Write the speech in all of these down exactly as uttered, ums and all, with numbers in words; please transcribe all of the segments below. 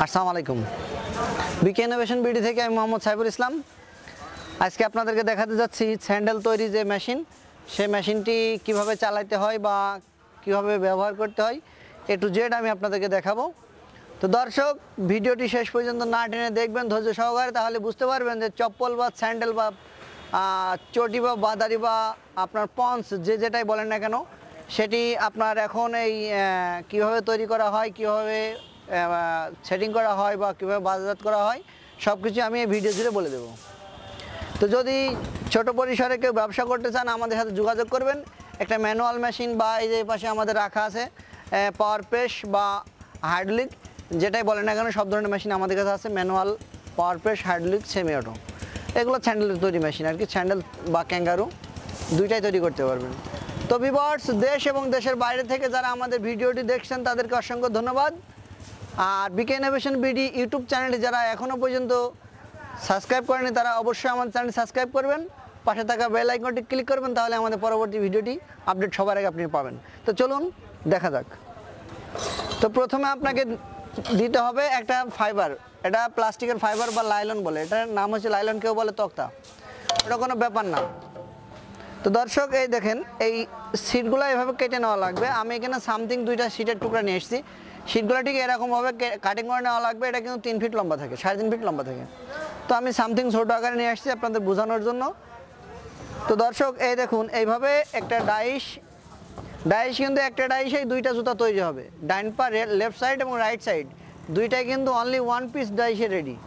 আসসালামু আলাইকুম। বিকে innovation BD থেকে আমি মোহাম্মদ সাইফুল ইসলাম। আজকে আপনাদেরকে দেখাতে যাচ্ছি স্যান্ডেল তৈরি যে মেশিন, সেই মেশিনটি কিভাবে চালাতে হয় বা কিভাবে ব্যবহার করতে হয় এ টু জেড আমি আপনাদেরকে দেখাবো। তো দর্শক, ভিডিওটি শেষ পর্যন্ত না টেনে দেখবেন ধৈর্য সহকারে, তাহলে বুঝতে পারবেন যে চপ্পল বা স্যান্ডেল বা চটি বা বাদারি বা আপনার পন্স যে যেটাই বলেন না কেন, সেটি আপনার এখন এই কীভাবে তৈরি করা হয়, কীভাবে সেটিং করা হয় বা কীভাবে বাজারজাত করা হয় সব কিছু আমি এই ভিডিও জুড়ে বলে দেবো। তো যদি ছোট পরিসরে কেউ ব্যবসা করতে চান আমাদের সাথে যোগাযোগ করবেন। একটা ম্যানুয়াল মেশিন বা এই যে পাশে আমাদের রাখা আছে পাওয়ার প্রেস বা হাইড্রোলিক যেটাই বলেন না কেন, সব ধরনের মেশিন আমাদের কাছে আছে। Manual, power press, hydraulic, semi auto, এগুলো স্যান্ডেলের তৈরি মেশিন আর কি। স্যান্ডেল বা ক্যাঙ্গারু দুইটাই তৈরি করতে পারবেন। তো ভিউয়ার্স, দেশ এবং দেশের বাইরে থেকে যারা আমাদের ভিডিওটি দেখছেন তাদেরকে অসংখ্য ধন্যবাদ। আর বিকে ইনোভেশন বিডি ইউটিউব চ্যানেলটি যারা এখনও পর্যন্ত সাবস্ক্রাইব করেনি তারা অবশ্যই আমাদের চ্যানেল সাবস্ক্রাইব করবেন, পাশে থাকা বেল আইকনটি ক্লিক করবেন, তাহলে আমাদের পরবর্তী ভিডিওটি আপডেট সবার আগে আপনি পাবেন। তো চলুন দেখা যাক। তো প্রথমে আপনাকে দিতে হবে একটা ফাইবার, এটা প্লাস্টিকের ফাইবার বা লাইলন বলে, এটার নাম হচ্ছে লাইলন, কেউ বলে তক্তা, এটা কোনো ব্যাপার না। তো দর্শক, এই দেখেন এই সিটগুলো এভাবে কেটে নেওয়া লাগবে। আমি এখানে সামথিং দুইটা সিটের টুকরা নিয়ে এসেছি। সিটগুলো ঠিক এরকমভাবে কাটিং করে নেওয়া লাগবে। এটা কিন্তু তিন ফিট লম্বা থাকে, সাড়ে তিন ফিট লম্বা থাকে। তো আমি সামথিং ছোটো আকারে নিয়ে আসছি আপনাদের বোঝানোর জন্য। তো দর্শক, এই দেখুন এইভাবে একটা ডাইস ডাইস কিন্তু একটা ডাইসেই দুইটা জুতা তৈরি হবে, ডাইন পা লেফট সাইড এবং রাইট সাইড দুইটাই কিন্তু অনলি ওয়ান পিস ডাইসে রেডি।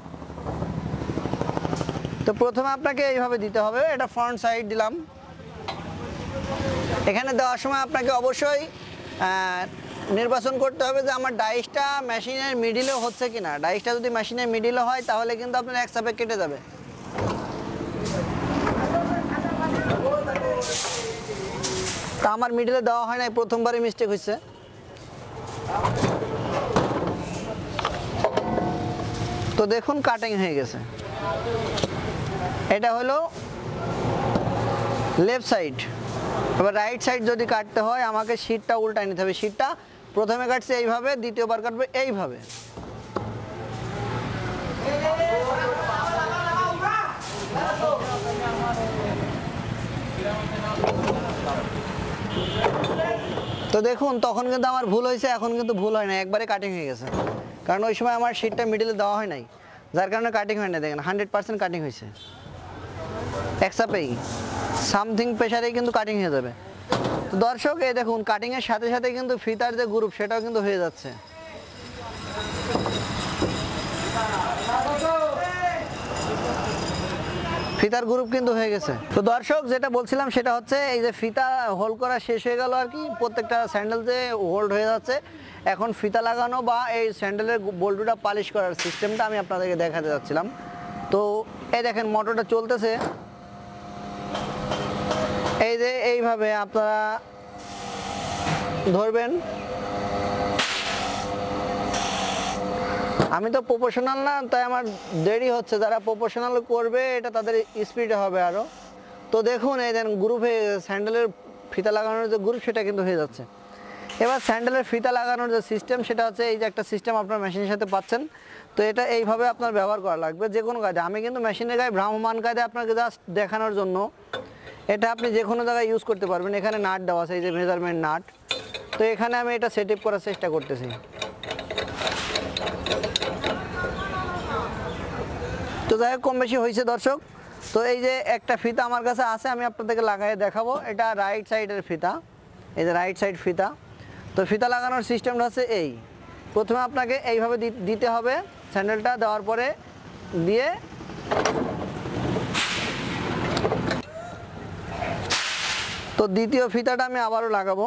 তো প্রথমে আপনাকে এইভাবে দিতে হবে। এটা ফ্রন্ট সাইড দিলাম। এখানে দেওয়ার সময় আপনাকে অবশ্যই নির্বাচন করতে হবে যে আমার ডাইসটা মেশিনের মিডিলে হচ্ছে কিনা। ডাইসটা যদি মেশিনের মিডিলে হয় তাহলে কিন্তু আপনার এক চাপে কেটে যাবে। তা আমার মিডিলে দেওয়া হয় নাই, প্রথমবারই মিস্টেক হয়েছে। তো দেখুন কাটিং হয়ে গেছে। এটা হলো লেফট সাইড। এবার রাইট সাইড যদি কাটতে হয় আমাকে শীটটা উল্টায় নিতে হবে। শীটটা প্রথমে কাটছে এইভাবে, দ্বিতীয়বার কাটবে এইভাবে। তো দেখুন তখন কিন্তু আমার ভুল হয়েছে, এখন কিন্তু ভুল হয় না, একবারে কাটিং হয়ে গেছে। কারণ ওই সময় আমার শীটটা মিডিলে দেওয়া হয় নাই, যার কারণে কাটিং হয় না। দেখেন হান্ড্রেড পার্সেন্ট কাটিং হয়েছে, একসাপেই সামথিং প্রেশারেই কিন্তু কাটিং হয়ে যাবে। তো দর্শক, এই দেখুন কাটিংয়ের সাথে সাথে কিন্তু ফিতার যে গ্রুপ সেটাও কিন্তু হয়ে যাচ্ছে। ফিতার গ্রুপ কিন্তু হয়ে গেছে। তো দর্শক, যেটা বলছিলাম সেটা হচ্ছে এই যে ফিতা হোল্ড করা শেষ হয়ে গেল আর কি। প্রত্যেকটা স্যান্ডেল যে হোল্ড হয়ে যাচ্ছে, এখন ফিতা লাগানো বা এই স্যান্ডেলের বল্টুটা পালিশ করার সিস্টেমটা আমি আপনাদেরকে দেখাতে যাচ্ছিলাম। তো এই দেখেন মোটরটা চলতেছে। এই যে এইভাবে আপনারা ধরবেন। আমি তো প্রফেশনাল না, তাই আমার দেরি হচ্ছে। যারা প্রফেশনাল করবে এটা তাদের স্পিডে হবে আরও। তো দেখুন এই দেন গ্রুপে স্যান্ডেলের ফিতা লাগানোর যে গ্রুপ সেটা কিন্তু হয়ে যাচ্ছে। এবার স্যান্ডেলের ফিতা লাগানোর যে সিস্টেম সেটা হচ্ছে এই যে একটা সিস্টেম আপনার মেশিনের সাথে পাচ্ছেন। তো এটা এইভাবে আপনার ব্যবহার করা লাগবে যে কোনো কাজে। আমি কিন্তু মেশিনের গায়ে ভ্রাম্যমান কাজে আপনাকে জাস্ট দেখানোর জন্য, এটা আপনি যে কোনো জায়গায় ইউজ করতে পারবেন। এখানে নাট দেওয়া আছে, এই যে মেজারমেন্ট নাট। তো এখানে আমি এটা সেট আপ করার চেষ্টা করতেছি। তো যাই হোক, কম বেশি হয়েছে দর্শক। তো এই যে একটা ফিতা আমার কাছে আছে, আমি আপনাদেরকে লাগাই দেখাবো। এটা রাইট সাইডের ফিতা, এই যে রাইট সাইড ফিতা। তো ফিতা লাগানোর সিস্টেমটা হচ্ছে এই, প্রথমে আপনাকে এইভাবে দিতে হবে। স্যান্ডেলটা দেওয়ার পরে দিয়ে তো দ্বিতীয় ফিতাটা আমি আবারও লাগাবো।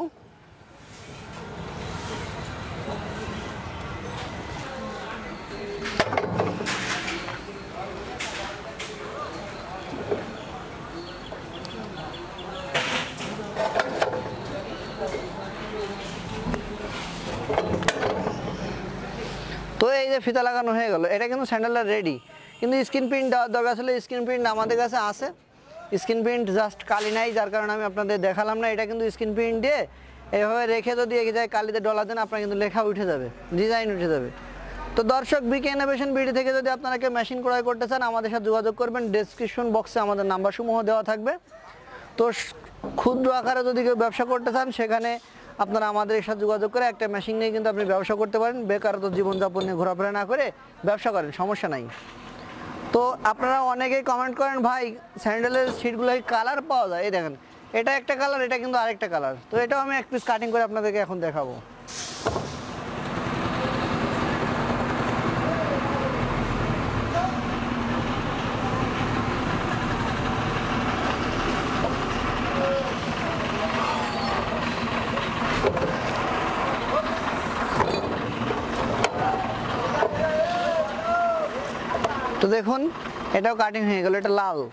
তো এই যে ফিতা লাগানো হয়ে গেল, এটা কিন্তু স্যান্ডেলটা রেডি। কিন্তু স্ক্রিন প্রিন্ট দেওয়ার দরকার ছিল, স্ক্রিন প্রিন্ট আমাদের কাছে আছে। স্ক্রিন প্রিন্ট জাস্ট কালি নাই, যার কারণে আমি আপনাদের দেখালাম না। এটা কিন্তু স্ক্রিন প্রিন্ট দিয়ে এইভাবে রেখে যদি এক জায়গায় কালিতে ডলা দেন আপনার কিন্তু লেখা উঠে যাবে, ডিজাইন উঠে যাবে। তো দর্শক বিকে ইনোভেশন বিডি থেকে যদি আপনারা কেউ মেশিন ক্রয় করতে চান আমাদের সাথে যোগাযোগ করবেন, ডেসক্রিপশন বক্সে আমাদের নাম্বার সমূহ দেওয়া থাকবে। তো ক্ষুদ্র আকারে যদি কেউ ব্যবসা করতে চান সেখানে আপনারা আমাদের সাথে যোগাযোগ করে একটা মেশিন নিয়ে কিন্তু আপনি ব্যবসা করতে পারেন, বেকারত্ব জীবনযাপন নিয়ে ঘোরাফেরা না করে ব্যবসা করেন, সমস্যা নাই। তো আপনারা অনেকেই কমেন্ট করেন ভাই স্যান্ডেলের সিটগুলো কালার পাওয়া যায়, এই দেখেন এটা একটা কালার, এটা কিন্তু আরেকটা কালার। তো এটাও আমি এক পিস কাটিং করে আপনাদেরকে এখন দেখাবো। তো দেখুন এটাও কাটিং হয়ে গেল, এটা লাল।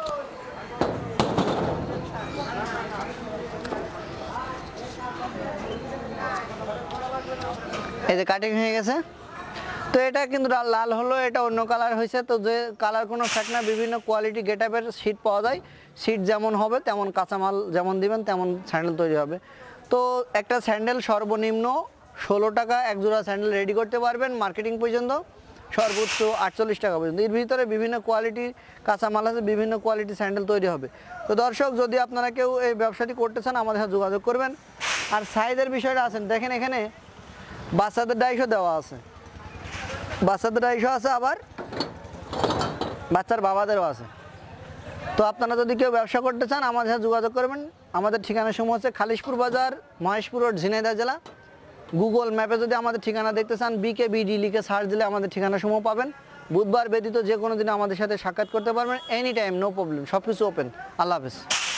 এই যে কাটিং হয়ে গেছে। তো এটা কিন্তু লাল হলো, এটা অন্য কালার হয়েছে। তো যে কালার কোনো ফ্যাক্ট না, বিভিন্ন কোয়ালিটি গেটআপের সিট পাওয়া যায়, সিট যেমন হবে তেমন কাঁচামাল যেমন দিবেন তেমন স্যান্ডেল তৈরি হবে। তো একটা স্যান্ডেল সর্বনিম্ন ষোলো টাকা এক জোড়া স্যান্ডেল রেডি করতে পারবেন, মার্কেটিং পর্যন্ত সর্বোচ্চ আটচল্লিশ টাকা পর্যন্ত। এর ভিতরে বিভিন্ন কোয়ালিটির কাঁচামাল আছে, বিভিন্ন কোয়ালিটির স্যান্ডেল তৈরি হবে। তো দর্শক যদি আপনারা কেউ এই ব্যবসাটি করতে চান আমাদের সাথে যোগাযোগ করবেন। আর সাইজের বিষয়টা আছেন দেখেন, এখানে বাচ্চাদের ডাইশো দেওয়া আছে, বাচ্চাদের ডাইশো আছে, আবার বাচ্চার বাবাদেরও আছে। তো আপনারা যদি কেউ ব্যবসা করতে চান আমাদের সাথে যোগাযোগ করবেন। আমাদের ঠিকানা সমূহ হচ্ছে খালিশপুর বাজার, মহেশপুর রোড, ঝিনাইদহ জেলা। গুগল ম্যাপে যদি আমাদের ঠিকানা দেখতে চান বিকে বিডি লিখে সার্চ দিলে আমাদের ঠিকানা সমূহ পাবেন। বুধবার ব্যতীত যে কোনো দিন আমাদের সাথে সাক্ষাৎ করতে পারবেন, এনি টাইম, নো প্রবলেম, সব কিছু ওপেন। আল্লাহ হাফেজ।